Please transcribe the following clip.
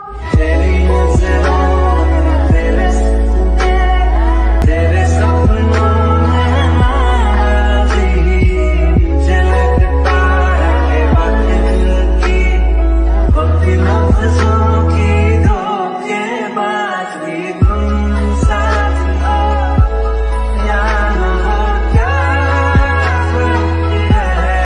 तेरी नजरों में तेरे सपनों में आजी झलकता है बात दिल की, होती लफ्जों की धोखेबाजी तुम